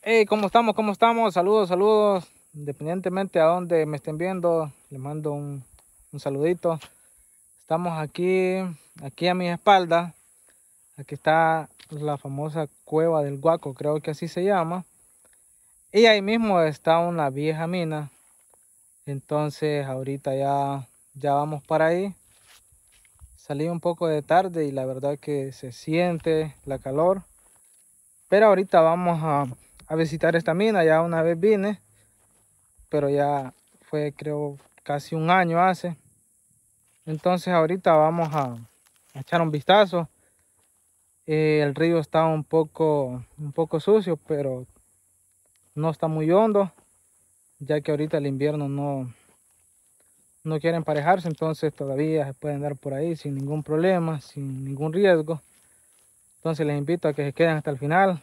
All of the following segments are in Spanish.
Hey, ¿cómo estamos? ¿Cómo estamos? Saludos, saludos. Independientemente a donde me estén viendo, les mando un saludito. Estamos aquí a mi espalda. Aquí está la famosa cueva del Guaco, creo que así se llama. Y ahí mismo está una vieja mina. Entonces ahorita ya vamos para ahí. Salí un poco de tarde y la verdad que se siente la calor. Pero ahorita vamos a visitar esta mina. Ya una vez vine, pero ya fue creo casi un año hace. Entonces ahorita vamos a echar un vistazo. El río está un poco sucio, pero no está muy hondo, ya que ahorita el invierno no quiere emparejarse, entonces todavía se puede andar por ahí sin ningún problema, sin ningún riesgo. Entonces les invito a que se queden hasta el final.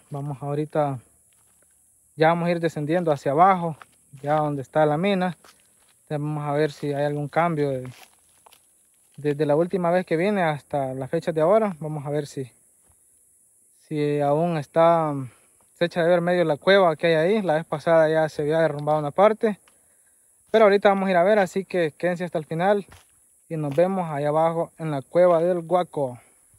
Ya vamos a ir descendiendo hacia abajo, ya donde está la mina. Vamos a ver si hay algún cambio desde la última vez que vine hasta la fecha de ahora. Vamos a ver si aún se echa de ver medio la cueva que hay ahí. La vez pasada ya se había derrumbado una parte, pero ahorita vamos a ir a ver, así que quédense hasta el final y nos vemos allá abajo en la cueva del Guaco.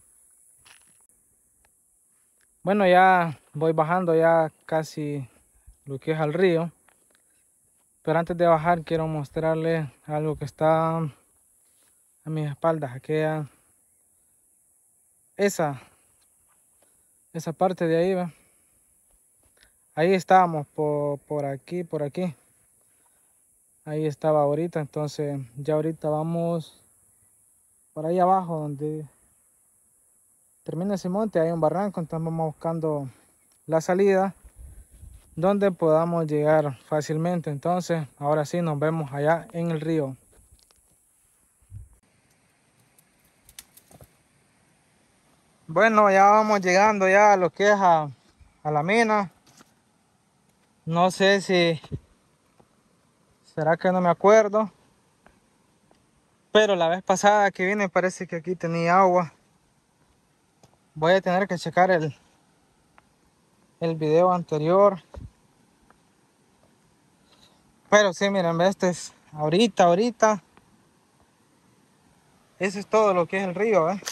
Bueno, ya voy bajando ya casi lo que es al río, pero antes de bajar quiero mostrarles algo que está a mis espaldas. Esa parte de ahí, ¿ve? Ahí estábamos por aquí. Ahí estaba ahorita, entonces ya ahorita vamos por ahí abajo donde termina ese monte. Hay un barranco, entonces vamos buscando la salida donde podamos llegar fácilmente. Entonces ahora sí nos vemos allá en el río. Bueno, ya vamos llegando ya a lo que es a la mina. No sé si será que no me acuerdo, pero la vez pasada que vine parece que aquí tenía agua. Voy a tener que checar el video anterior. Pero sí, miren, este es ahorita. Eso es todo lo que es el río, ¿eh?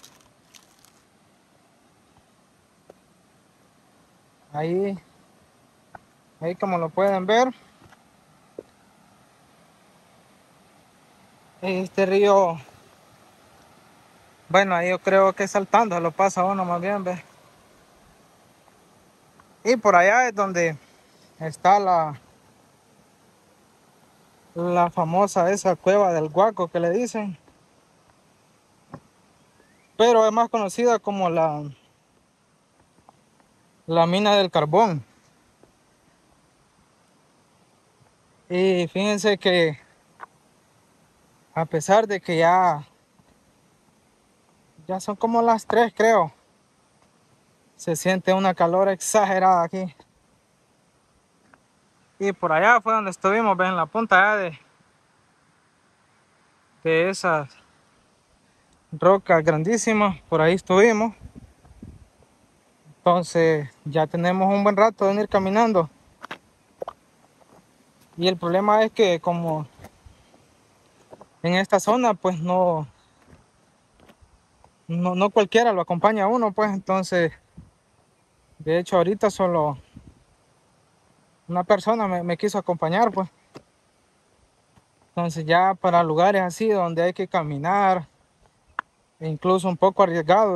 Ahí como lo pueden ver, este río, bueno, ahí yo creo que saltando lo pasa uno más bien, ¿ve? Y por allá es donde está la famosa esa cueva del Guaco que le dicen, pero es más conocida como la mina del carbón. Y fíjense que a pesar de que ya son como las 3 creo, se siente una calor exagerada aquí. Y por allá fue donde estuvimos, ven, en la punta allá de esas rocas grandísimas, por ahí estuvimos. Entonces ya tenemos un buen rato de venir caminando. Y el problema es que como en esta zona pues no cualquiera lo acompaña a uno, pues entonces de hecho ahorita solo una persona me quiso acompañar, pues. Entonces ya para lugares así donde hay que caminar, e incluso un poco arriesgado,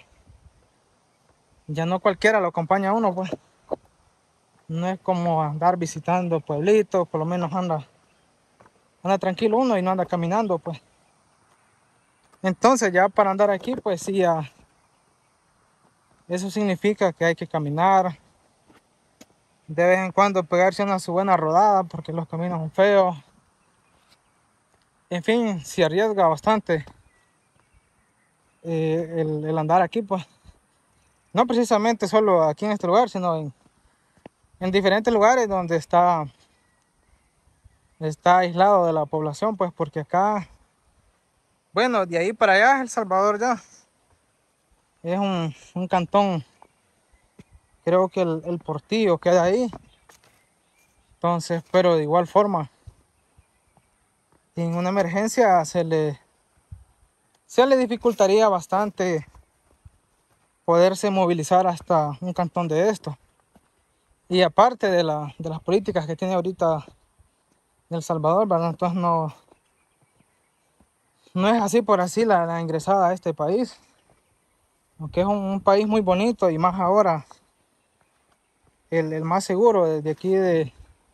ya no cualquiera lo acompaña a uno, pues. No es como andar visitando pueblitos, por lo menos anda tranquilo uno y no anda caminando, pues. Entonces ya para andar aquí, pues sí, eso significa que hay que caminar. De vez en cuando pegarse una su buena rodada porque los caminos son feos. En fin, se arriesga bastante el andar aquí, pues. No precisamente solo aquí en este lugar, sino en diferentes lugares donde está aislado de la población, pues, porque acá, bueno, de ahí para allá, El Salvador ya es un cantón, creo que el Portillo queda ahí, Entonces, pero de igual forma, en una emergencia se le dificultaría bastante poderse movilizar hasta un cantón de esto. Y aparte de las políticas que tiene ahorita El Salvador, ¿verdad? Entonces no es así por así la ingresada a este país, aunque es un país muy bonito y más ahora el más seguro de aquí de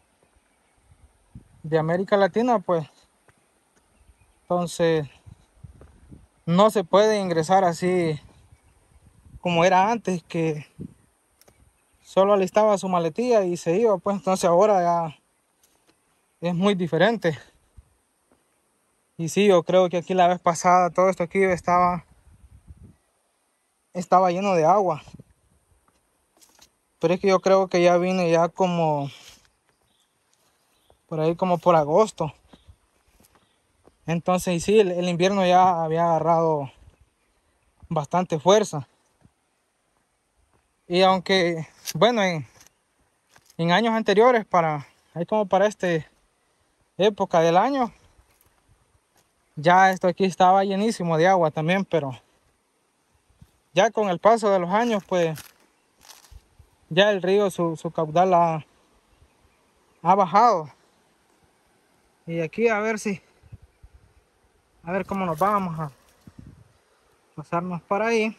América Latina, pues entonces no se puede ingresar así como era antes, que solo alistaba su maletilla y se iba, pues entonces ahora ya es muy diferente. Y sí, yo creo que aquí la vez pasada todo esto aquí estaba lleno de agua, pero es que yo creo que ya vine ya como por ahí, como por agosto. Entonces, y sí, el invierno ya había agarrado bastante fuerza. Y aunque, bueno, en años anteriores, ahí como para esta época del año, ya esto aquí estaba llenísimo de agua también, pero ya con el paso de los años, pues ya el río, su caudal ha bajado. Y aquí a ver cómo nos vamos a pasarnos para ahí.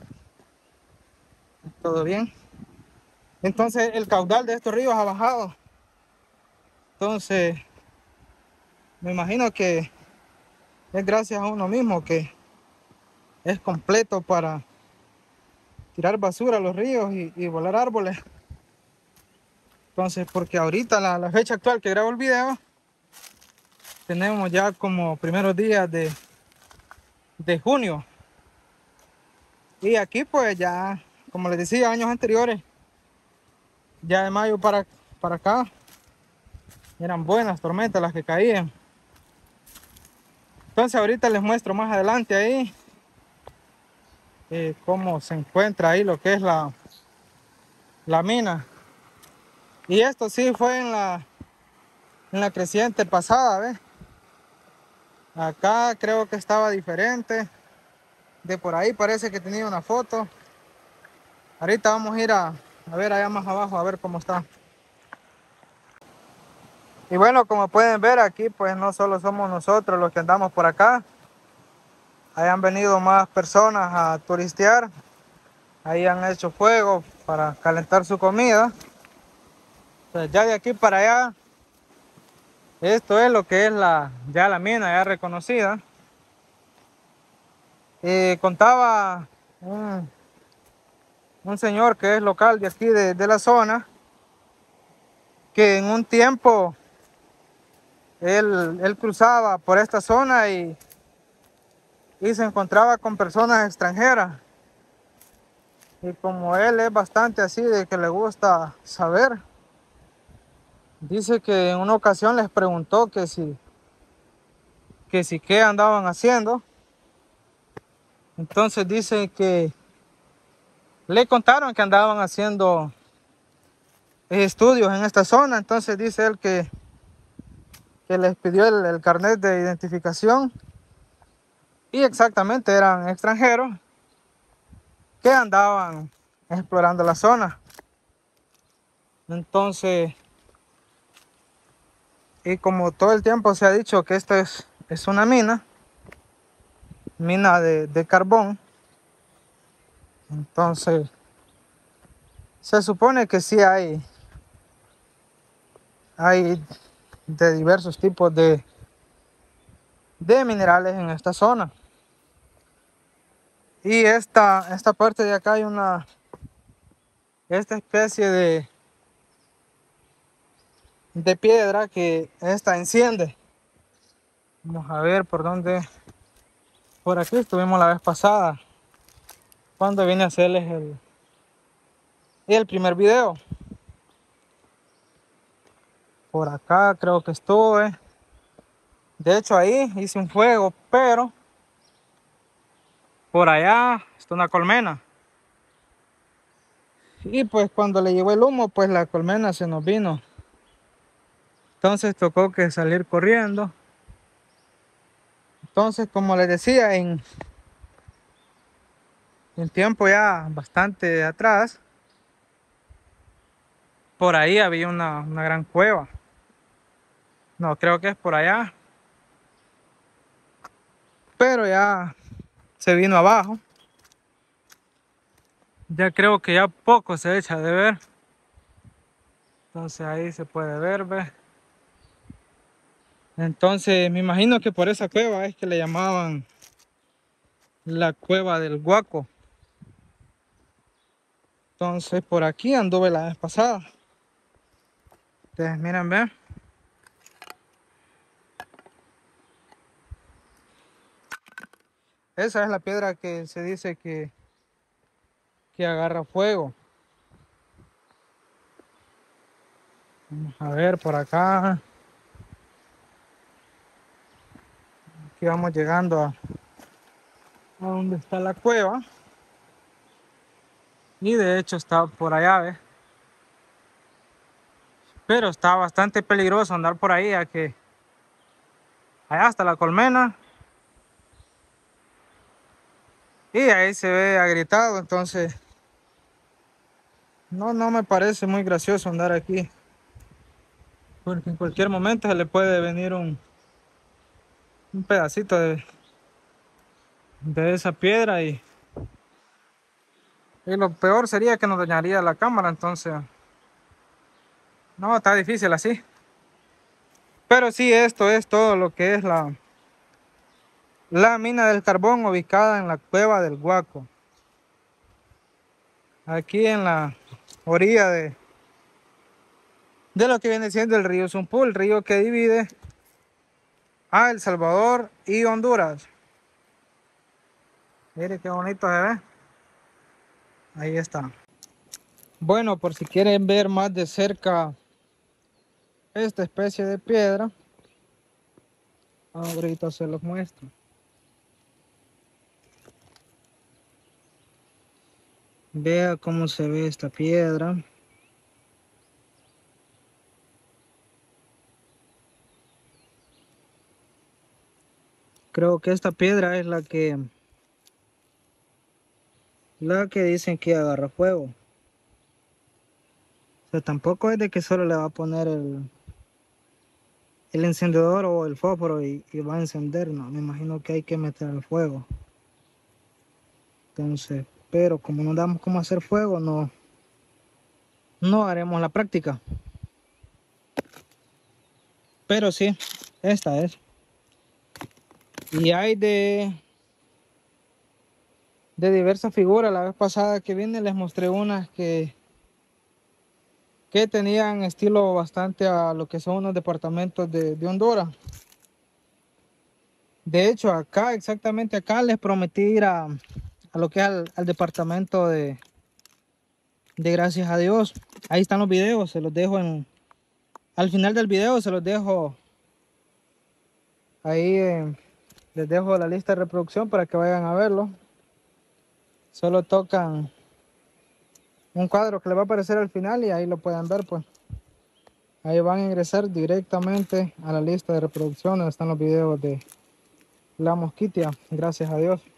Todo bien. Entonces el caudal de estos ríos ha bajado. Entonces me imagino que es gracias a uno mismo que es completo para tirar basura a los ríos y volar árboles. Entonces, porque ahorita la fecha actual que grabo el video, tenemos ya como primeros días de junio. Y aquí pues ya, como les decía, años anteriores, ya de mayo para acá, eran buenas tormentas las que caían. Entonces ahorita les muestro más adelante ahí cómo se encuentra ahí lo que es la mina. Y esto sí fue en la creciente pasada, ¿ves? Acá creo que estaba diferente. De por ahí parece que tenía una foto. Ahorita vamos a ir a ver allá más abajo, a ver cómo está. Y bueno, como pueden ver aquí, pues no solo somos nosotros los que andamos por acá. Ahí han venido más personas a turistear. Ahí han hecho fuego para calentar su comida. Entonces ya de aquí para allá, esto es lo que es ya la mina ya reconocida. Contaba un señor que es local de aquí de la zona, que en un tiempo él cruzaba por esta zona y se encontraba con personas extranjeras. Y como él es bastante así de que le gusta saber, dice que en una ocasión les preguntó que si qué andaban haciendo. Entonces dice que le contaron que andaban haciendo estudios en esta zona. Entonces dice él que les pidió el carnet de identificación y exactamente eran extranjeros que andaban explorando la zona. Entonces, y como todo el tiempo se ha dicho que esta es una mina de carbón, entonces se supone que sí hay de diversos tipos de minerales en esta zona. Y esta parte de acá hay esta especie de piedra que esta enciende. Vamos a ver por dónde. Por aquí estuvimos la vez pasada, cuando vine a hacerles el primer video. Por acá creo que estuve. De hecho ahí hice un fuego, pero por allá está una colmena. Y pues cuando le llegó el humo, pues la colmena se nos vino Entonces tocó que salir corriendo. Entonces, como les decía, en tiempo ya bastante atrás, por ahí había una gran cueva. No, creo que es por allá. Pero ya se vino abajo. Ya creo que ya poco se echa de ver. Entonces ahí se puede ver, ¿ve? Entonces me imagino que por esa cueva es que le llamaban la cueva del Guaco. Entonces por aquí anduve la vez pasada. Ustedes miren, ven. Esa es la piedra que se dice que agarra fuego. Vamos a ver por acá. Aquí vamos llegando a donde está la cueva. Y de hecho está por allá, ¿ves? Pero está bastante peligroso andar por ahí, ya que allá está la colmena. Y ahí se ve agrietado, entonces no me parece muy gracioso andar aquí. Porque en cualquier momento se le puede venir un pedacito de esa piedra y lo peor sería que nos dañaría la cámara, entonces no, está difícil así. Pero sí, esto es todo lo que es la mina del carbón ubicada en la cueva del Guaco. Aquí en la orilla de lo que viene siendo el río Zumpú, el río que divide a El Salvador y Honduras. Mire qué bonito se ve. Ahí está. Bueno, por si quieren ver más de cerca esta especie de piedra, ahorita se los muestro. Vea cómo se ve esta piedra. Creo que esta piedra es la que dicen que agarra fuego. O sea, tampoco es de que solo le va a poner el encendedor o el fósforo y va a encender, no, me imagino que hay que meter el fuego. Entonces, pero como no damos cómo hacer fuego, no haremos la práctica. Pero sí, esta es. Y hay de diversas figuras. La vez pasada que vine les mostré unas que tenían estilo bastante a lo que son unos departamentos de Honduras. De hecho, acá, exactamente acá, les prometí ir a lo que es al departamento de Gracias a Dios. Ahí están los videos, se los dejo al final del video, se los dejo ahí, les dejo la lista de reproducción para que vayan a verlo. Solo tocan un cuadro que les va a aparecer al final y ahí lo pueden ver, pues. Ahí van a ingresar directamente a la lista de reproducción donde están los videos de la mosquitia, gracias a Dios.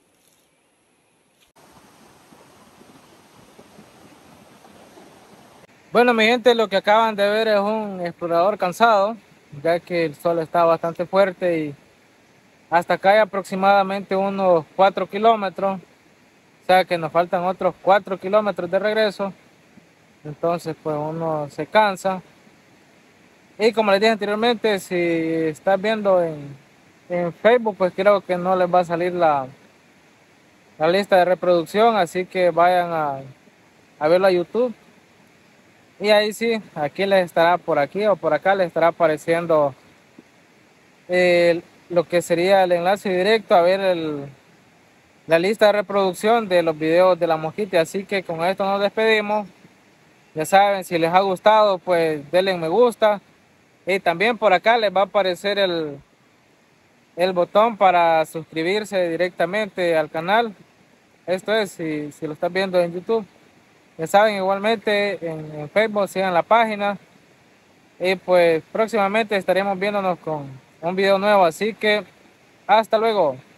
Bueno, mi gente, lo que acaban de ver es un explorador cansado, ya que el sol está bastante fuerte y hasta acá hay aproximadamente unos 4 kilómetros. O sea que nos faltan otros 4 kilómetros de regreso. Entonces pues uno se cansa. Y como les dije anteriormente, si estás viendo en Facebook, pues creo que no les va a salir la lista de reproducción. Así que vayan a verlo a YouTube. Y ahí sí, aquí les estará por aquí o por acá les estará apareciendo lo que sería el enlace directo a ver la lista de reproducción de los videos de la mosquita. Así que con esto nos despedimos. Ya saben, si les ha gustado, pues denle me gusta. Y también por acá les va a aparecer el botón para suscribirse directamente al canal. Esto es, si lo estás viendo en YouTube. Ya saben, igualmente en Facebook sigan la página. Y pues próximamente estaremos viéndonos con un video nuevo, así que hasta luego.